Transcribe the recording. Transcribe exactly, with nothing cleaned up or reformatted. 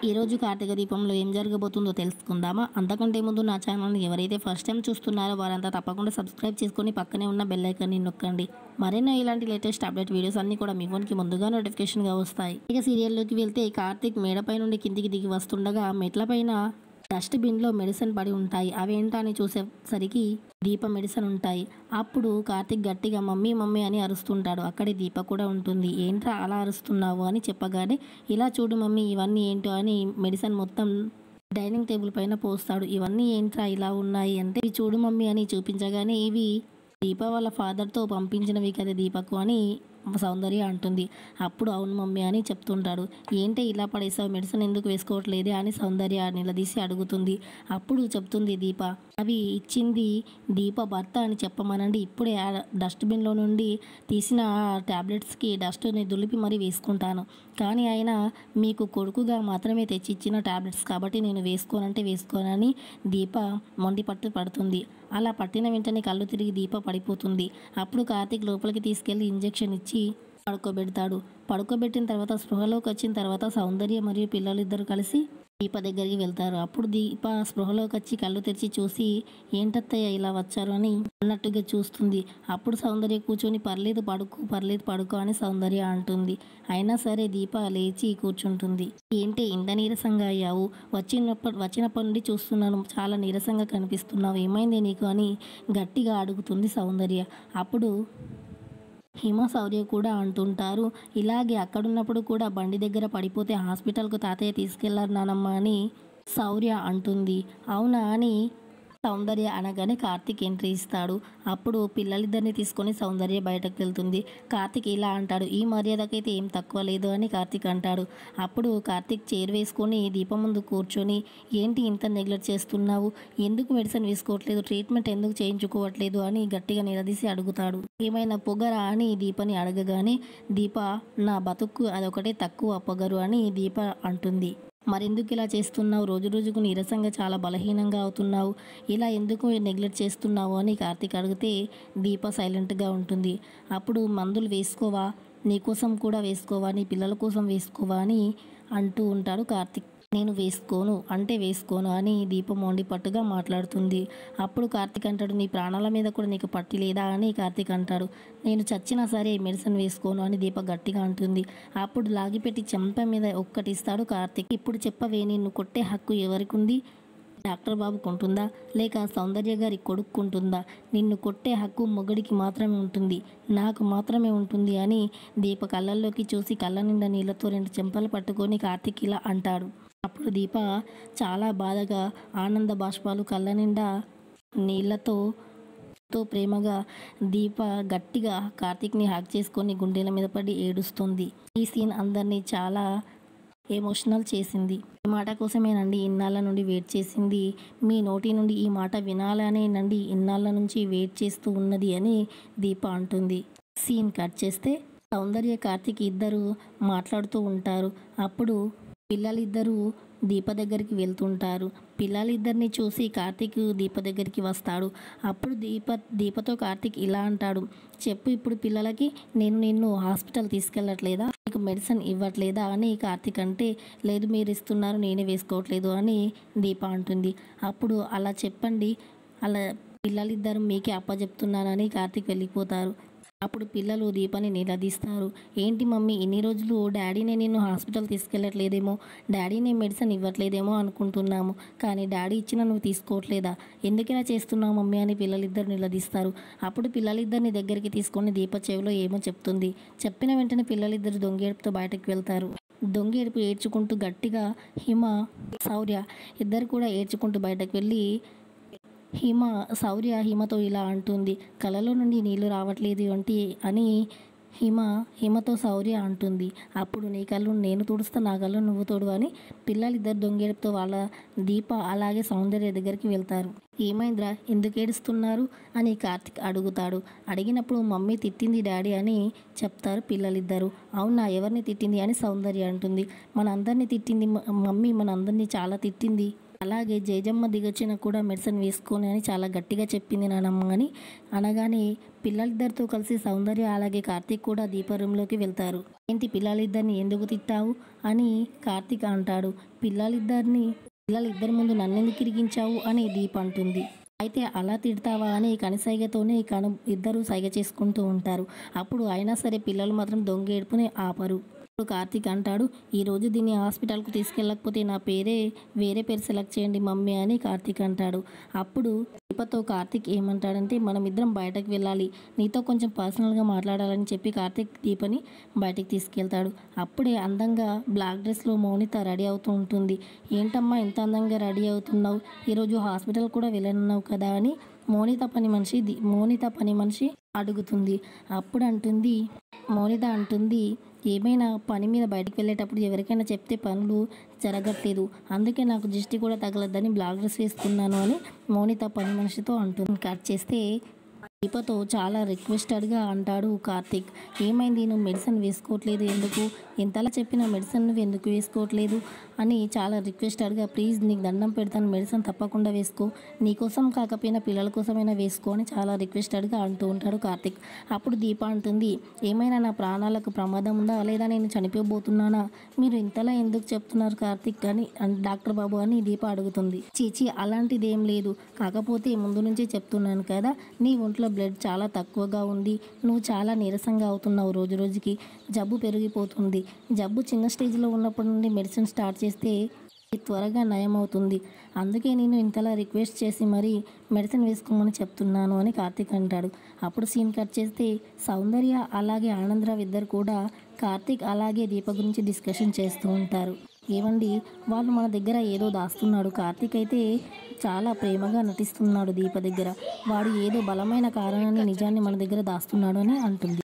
ఈరోజు కార్తీక దీపంలో ఏం జరగబోతుందో తెలుసుకుందామా? అంతకంటే ముందు నా ఛానల్ని ఎవరైతే ఫస్ట్ టైం చూస్తున్నారో వారంతా తప్పకుండా సబ్స్క్రైబ్ చేసుకొని పక్కనే ఉన్న బెల్ ఐకాన్ని నొక్కండి. మరెన్నో ఇలాంటి లేటెస్ట్ అప్డేట్ వీడియోస్ అన్ని కూడా మీ ఫోన్కి ముందుగా నోటిఫికేషన్గా వస్తాయి. ఇక సీరియల్లోకి వెళ్తే కార్తీక్ మేడపై నుండి కిందికి దిగి వస్తుండగా మెట్లపైన డస్ట్బిన్లో మెడిసిన్ పడి ఉంటాయి. అవేంటా అని చూసేసరికి దీప మెడిసిన్ ఉంటాయి. అప్పుడు కార్తీక్ గట్టిగా మమ్మీ మమ్మీ అని అరుస్తుంటాడు. అక్కడే దీప కూడా ఉంటుంది. ఏంట్రా అలా అరుస్తున్నావు అని చెప్పగానే, ఇలా చూడు మమ్మీ ఇవన్నీ ఏంటో అని మెడిసిన్ మొత్తం డైనింగ్ టేబుల్ పైన పోస్తాడు. ఇవన్నీ ఏంట్రా ఇలా ఉన్నాయి అంటే, ఇవి చూడు మమ్మీ అని చూపించగానే, ఇవి దీప వాళ్ళ ఫాదర్తో పంపించినవి కదా దీపకు అని సౌందర్య అంటుంది. అప్పుడు అవును మమ్మీ అని చెప్తుంటాడు. ఏంటి ఇలా పడేసావు, మెడిసిన్ ఎందుకు వేసుకోవట్లేదే అని సౌందర్య నిలదీసి అడుగుతుంది. అప్పుడు చెప్తుంది దీప, అవి ఇచ్చింది దీప భర్త అని చెప్పమనండి. ఇప్పుడే ఆ డస్ట్బిన్లో నుండి తీసిన ట్యాబ్లెట్స్కి డస్ట్ని దులిపి మరీ వేసుకుంటాను. కానీ ఆయన మీకు కొడుకుగా మాత్రమే తెచ్చి ఇచ్చిన ట్యాబ్లెట్స్ కాబట్టి నేను వేసుకోనంటే వేసుకోనని దీప మొండి పట్టు పడుతుంది. అలా పట్టిన వెంటనే కళ్ళు తిరిగి దీప పడిపోతుంది. అప్పుడు కార్తీక్ లోపలికి తీసుకెళ్లి ఇంజెక్షన్ ఇచ్చి పడుకోబెడతాడు. పడుకోబెట్టిన తర్వాత స్పృహలోకి వచ్చిన తర్వాత సౌందర్య మరియు పిల్లలిద్దరూ కలిసి దీప దగ్గరికి వెళ్తారు. అప్పుడు దీప స్పృహలోకి వచ్చి కళ్ళు తెరిచి చూసి, ఏంటత్తయ్య ఇలా వచ్చారు అని అన్నట్టుగా చూస్తుంది. అప్పుడు సౌందర్య కూర్చొని పర్లేదు పడుకో పర్లేదు పడుకో అని సౌందర్య అంటుంది. అయినా సరే దీప లేచి కూర్చుంటుంది. ఏంటి ఇంత నీరసంగా అయ్యావు, వచ్చినప్పటి వచ్చినప్పటి నుండి చూస్తున్నాను చాలా నీరసంగా కనిపిస్తున్నావు, ఏమైంది నీకు అని గట్టిగా అడుగుతుంది సౌందర్య. అప్పుడు హిమ శౌర్య కూడా అంటుంటారు, ఇలాగే అక్కడున్నప్పుడు కూడా బండి దగ్గర పడిపోతే హాస్పిటల్కు తాతయ్య తీసుకెళ్లారు నానమ్మ అని శౌర్య అంటుంది. అవునా అని సౌందర్య అనగానే కార్తీక్ ఎంట్రీ ఇస్తాడు. అప్పుడు పిల్లలిద్దరిని తీసుకొని సౌందర్య బయటకు వెళ్తుంది. కార్తీక్ ఇలా అంటాడు, ఈ మర్యాదకైతే ఏం తక్కువ లేదు అని కార్తీక్ అంటాడు. అప్పుడు కార్తీక్ చైర్ వేసుకొని దీపం ముందు కూర్చొని, ఏంటి ఇంత నెగ్లెక్ట్ చేస్తున్నావు, ఎందుకు మెడిసిన్ వేసుకోవట్లేదు, ట్రీట్మెంట్ ఎందుకు చేయించుకోవట్లేదు అని గట్టిగా నిలదీసి అడుగుతాడు. ఏమైనా పొగరా అని దీపని అడగగానే, దీప నా బతుక్కు అదొకటే తక్కువ పొగరు అని దీప అంటుంది. మరెందుకు ఇలా చేస్తున్నావు, రోజు రోజుకు నీరసంగా చాలా బలహీనంగా అవుతున్నావు, ఇలా ఎందుకు నెగ్లెక్ట్ చేస్తున్నావు అని కార్తీక్ అడిగితే దీప సైలెంట్గా ఉంటుంది. అప్పుడు మందులు వేసుకోవా, నీకోసం కూడా వేసుకోవా, నీ పిల్లల కోసం వేసుకోవా అని అంటూ ఉంటాడు కార్తీక్. నేను వేసుకోను అంటే వేసుకోను అని దీప మొండి పట్టుగా మాట్లాడుతుంది. అప్పుడు కార్తీక్ అంటాడు, నీ ప్రాణాల మీద కూడా నీకు పట్టి లేదా అని కార్తీక్ అంటాడు. నేను చచ్చినా సరే మెడిసిన్ వేసుకోను అని దీప గట్టిగా అంటుంది. అప్పుడు లాగిపెట్టి చెంప మీద ఒక్కటిస్తాడు కార్తీక్. ఇప్పుడు చెప్పవే, నిన్ను కొట్టే హక్కు ఎవరికి ఉంది, డాక్టర్ బాబుకు ఉంటుందా లేక సౌందర్య గారి కొడుక్కుంటుందా, నిన్ను కొట్టే హక్కు మొగడికి మాత్రమే ఉంటుంది, నాకు మాత్రమే ఉంటుంది అని దీప కళ్ళల్లోకి చూసి కళ్ళ నిండా నీళ్ళతో రెండు చెంపలు పట్టుకొని కార్తీక్ ఇలా అంటాడు. అప్పుడు దీప చాలా బాధగా ఆనంద బాష్పాలు కళ్ళ నిండా నీళ్ళతో తో ప్రేమగా దీప గట్టిగా కార్తీక్ని హ్యాక్ చేసుకొని గుండెల మీద పడి ఏడుస్తుంది. ఈ సీన్ అందరినీ చాలా ఎమోషనల్ చేసింది. ఈ మాట కోసమేనండి ఇన్నాళ్ళ నుండి వెయిట్ చేసింది, మీ నోటి నుండి ఈ మాట వినాలనేనండి ఇన్నాళ్ళ నుంచి వెయిట్ చేస్తూ ఉన్నది అని దీప అంటుంది. సీన్ కట్ చేస్తే సౌందర్య కార్తీక్ ఇద్దరు మాట్లాడుతూ ఉంటారు. అప్పుడు పిల్లలిద్దరూ దీప దగ్గరికి వెళ్తుంటారు. పిల్లలిద్దరిని చూసి కార్తీక్ దీప దగ్గరికి వస్తాడు. అప్పుడు దీప దీపతో కార్తీక్ ఇలా అంటాడు, చెప్పు ఇప్పుడు పిల్లలకి, నేను నిన్ను హాస్పిటల్ తీసుకెళ్ళట్లేదా, నీకు మెడిసిన్ ఇవ్వట్లేదా అని కార్తీక్ అంటే, లేదు మీరు ఇస్తున్నారు నేనే వేసుకోవట్లేదు అని దీప అంటుంది. అప్పుడు అలా చెప్పండి, అలా పిల్లలిద్దరు మీకే అప్పచెప్తున్నానని కార్తీక్ వెళ్ళిపోతారు. అప్పుడు పిల్లలు దీపని నిలదీస్తారు, ఏంటి మమ్మీ ఇన్ని రోజులు డాడీనే నిన్ను హాస్పిటల్ తీసుకెళ్ళట్లేదేమో, డాడీనే మెడిసిన్ ఇవ్వట్లేదేమో అనుకుంటున్నాము, కానీ డాడీ ఇచ్చిన నువ్వు తీసుకోవట్లేదా, ఎందుకలా చేస్తున్నావు మమ్మీ అని పిల్లలిద్దరు నిలదీస్తారు. అప్పుడు పిల్లలిద్దరిని దగ్గరికి తీసుకొని దీప చెవిలో ఏమో చెప్తుంది. చెప్పిన వెంటనే పిల్లలిద్దరు దొంగేడుపుతో బయటకు వెళ్తారు. దొంగేడుపు ఏడ్చుకుంటూ గట్టిగా హిమ శౌర్య ఇద్దరు కూడా ఏడ్చుకుంటూ బయటకు వెళ్ళి, హిమ శౌర్య హిమతో ఇలా అంటుంది, కళ్ళలో నుండి నీళ్లు రావట్లేదు అంటే అని హిమ హిమతో శౌర్య అంటుంది. అప్పుడు నీ కళ్ళు నేను తుడుస్తా, నా కళ్ళు నువ్వు తోడు అని పిల్లలిద్దరు దొంగేడుపుతో వాళ్ళ దీప అలాగే సౌందర్య దగ్గరికి వెళ్తారు. ఏమైందిరా ఎందుకు ఏడుస్తున్నారు అని కార్తీక్ అడుగుతాడు. అడిగినప్పుడు మమ్మీ తిట్టింది డాడీ అని చెప్తారు పిల్లలిద్దరు. అవునా, ఎవరిని తిట్టింది అని సౌందర్య అంటుంది. మనందరినీ తిట్టింది మమ్మీ, మనందరినీ చాలా తిట్టింది, అలాగే జేజమ్మ దిగొచ్చిన కూడా మెడిసిన్ వేసుకొని అని చాలా గట్టిగా చెప్పింది నానమ్మ అని అనగానే పిల్లలిద్దరితో కలిసి సౌందర్య అలాగే కార్తీక్ కూడా దీప రూమ్లోకి వెళ్తారు. ఏంటి పిల్లలిద్దరిని ఎందుకు తిట్టావు అని కార్తీక్ అంటాడు. పిల్లలిద్దరిని పిల్లలిద్దరి ముందు నన్నెందుకు ఇరికించావు అని దీప అంటుంది. అయితే అలా తిడతావా అని కనుసైగతోనే కను ఇద్దరు సైగ చేసుకుంటూ ఉంటారు. అప్పుడు అయినా సరే పిల్లలు మాత్రం దొంగ ఏడుపుని ఆపరు. ఇప్పుడు కార్తీక్ అంటాడు, ఈరోజు దీన్ని హాస్పిటల్కు తీసుకెళ్ళకపోతే నా పేరే వేరే పేరు సెలెక్ట్ చేయండి మమ్మీ అని కార్తీక్ అంటాడు. అప్పుడు దీపతో కార్తీక్ ఏమంటాడంటే, మనం ఇద్దరం బయటకు వెళ్ళాలి, నీతో కొంచెం పర్సనల్గా మాట్లాడాలని చెప్పి కార్తీక్ దీపని బయటికి తీసుకెళ్తాడు. అప్పుడే అందంగా బ్లాక్ డ్రెస్లో మౌనిత రెడీ అవుతూ ఉంటుంది. ఏంటమ్మా ఇంత అందంగా రెడీ అవుతున్నావు, ఈరోజు హాస్పిటల్ కూడా వెళ్ళనున్నావు కదా అని మౌనిత పని మనిషి మౌనిత పని మనిషి అడుగుతుంది. అప్పుడు అంటుంది మౌనిత అంటుంది, ఏమైనా పని మీద బయటికి వెళ్ళేటప్పుడు ఎవరికైనా చెప్తే పనులు జరగట్లేదు, అందుకే నాకు దిష్టి కూడా తగలద్దని బ్లాక్ డ్రెస్ వేసుకున్నాను అని మౌనిత పని మనిషితో అంటుంది. కట్ చేస్తే దీపతో చాలా రిక్వెస్టెడ్గా అంటాడు కార్తీక్, ఏమైంది నువ్వు మెడిసిన్ వేసుకోవట్లేదు ఎందుకు, ఎంతలా చెప్పినా మెడిసిన్ నువ్వు ఎందుకు వేసుకోవట్లేదు అని చాలా రిక్వెస్టెడ్గా, ప్లీజ్ నీకు దండం పెడతాను మెడిసిన్ తప్పకుండా వేసుకో, నీకోసం కాకపోయినా పిల్లల కోసమైనా వేసుకో అని చాలా రిక్వెస్టెడ్గా అంటూ ఉంటాడు కార్తీక్. అప్పుడు దీప అంటుంది, ఏమైనా నా ప్రాణాలకు ప్రమాదం ఉందా లేదా నేను చనిపోబోతున్నానా, మీరు ఇంతలా ఎందుకు చెప్తున్నారు కార్తీక్ అని డాక్టర్ బాబు అని దీప అడుగుతుంది. చీచి అలాంటిది ఏం లేదు, కాకపోతే ముందు నుంచే చెప్తున్నాను కదా నీ ఒంట్లో బ్లడ్ చాలా తక్కువగా ఉంది, నువ్వు చాలా నీరసంగా అవుతున్నావు, రోజు రోజుకి జబ్బు పెరిగిపోతుంది, జబ్బు చిన్న స్టేజ్లో ఉన్నప్పటి నుండి మెడిసిన్ స్టార్ట్ చేస్తే త్వరగా నయం అవుతుంది, అందుకే నేను ఇంతలా రిక్వెస్ట్ చేసి మరీ మెడిసిన్ వేసుకోమని చెప్తున్నాను అని కార్తీక్ అంటాడు. అప్పుడు సీన్ కట్ చేస్తే సౌందర్య అలాగే ఆనందరావు ఇద్దరు కూడా కార్తీక్ అలాగే దీప గురించి డిస్కషన్ చేస్తూ ఉంటారు. ఏమండి వాళ్ళు మన దగ్గర ఏదో దాస్తున్నాడు, కార్తీక్ అయితే చాలా ప్రేమగా నటిస్తున్నాడు దీప దగ్గర, వాడు ఏదో బలమైన కారణాన్ని నిజాన్ని మన దగ్గర దాస్తున్నాడు అని అంటుంది.